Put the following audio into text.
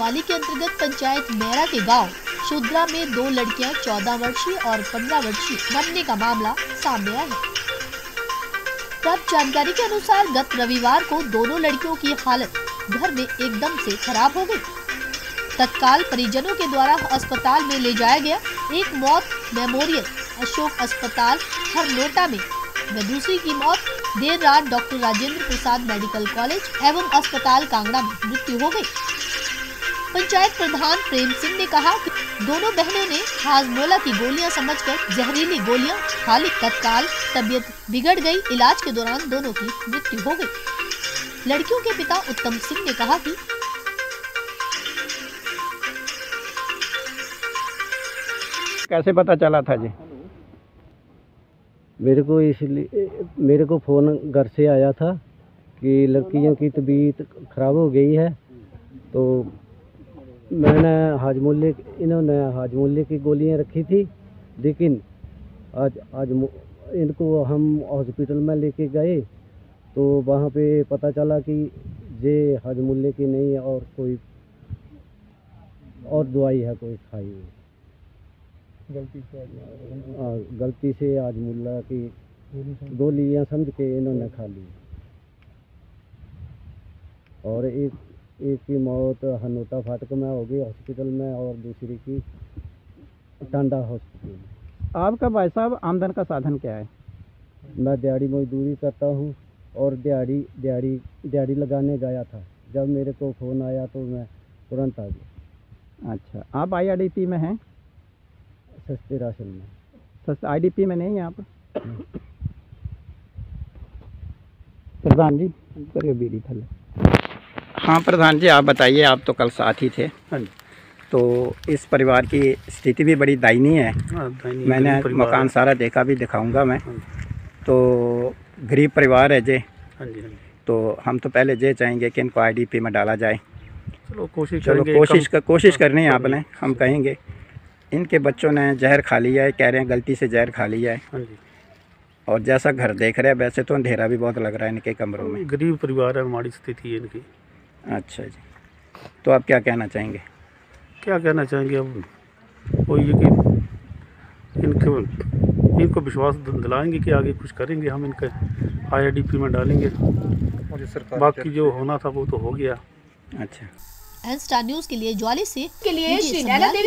कोतवाली के अंतर्गत पंचायत मेरा के गांव शुद्रा में 2 लड़कियां 14 वर्षीय और 15 वर्षीय मरने का मामला सामने आया है। प्राप्त जानकारी के अनुसार गत रविवार को दोनों लड़कियों की हालत घर में एकदम से खराब हो गई। तत्काल परिजनों के द्वारा अस्पताल में ले जाया गया। एक मौत मेमोरियल अशोक अस्पताल हरनोटा में व दूसरी की मौत देर रात doctor Rajendra Prasad medical college एवं अस्पताल कांगड़ा में मृत्यु हो गई। पंचायत प्रधान प्रेम सिंह ने कहा कि दोनों बहनों ने हाजमोला की गोलियां समझकर जहरीली गोलियां खा ली। तत्काल तबीयत बिगड़ गई। इलाज के दौरान दोनों की मृत्यु हो गई। लड़कियों के पिता उत्तम सिंह ने कहा कि कैसे पता चला था जी? मेरे को फ़ोन घर से आया था कि लड़कियों की तबीयत ख़राब हो गई है, तो इन्होंने हाजमोले की गोलियां रखी थी, लेकिन आज इनको हम हॉस्पिटल में लेके गए तो वहाँ पे पता चला कि ये हाजमोले की नहीं है और कोई और दवाई है कोई खाई हुई। गलती से हाजमोला की गोलियां समझ के इन्होंने खा ली। और एक की मौत हरनोटा फाटक में हो गई हॉस्पिटल में और दूसरी की टांडा हॉस्पिटल में। आपका भाई साहब आमदन का साधन क्या है? मैं दिहाड़ी मजदूरी करता हूँ और दिहाड़ी लगाने गया था। जब मेरे को फ़ोन आया तो मैं तुरंत आ गया। अच्छा, आप IRDP में हैं? सस्ते राशन में। सस्ते IDP में नहीं है आप? प्रधान जी करिए बीड़ी थले। हाँ प्रधान जी, आप बताइए, आप तो कल साथ ही थे। हाँ जी। तो इस परिवार की स्थिति भी बड़ी दयनीय है। मैंने मकान सारा देखा, भी दिखाऊंगा मैं। तो गरीब परिवार है जे। हाँ जी। तो हम तो पहले ये चाहेंगे कि इनको IDP में डाला जाए। चलो कोशिश करनी है आपने, हम कहेंगे। इनके बच्चों ने जहर खा लिया है, कह रहे हैं गलती से जहर खा लिया है। हाँ जी। और जैसा घर देख रहे हैं वैसे तो अंधेरा भी बहुत लग रहा है इनके कमरों में। गरीब परिवार है, हमारी स्थिति है इनकी। अच्छा जी, तो आप क्या कहना चाहेंगे? क्या कहना चाहेंगे अब, वो ये कि इनको विश्वास दिलाएंगे कि आगे कुछ करेंगे, हम इनके IRDP में डालेंगे। बाकी जो होना था वो तो हो गया। अच्छा। एन स्टार न्यूज़ के लिए ज्वाली से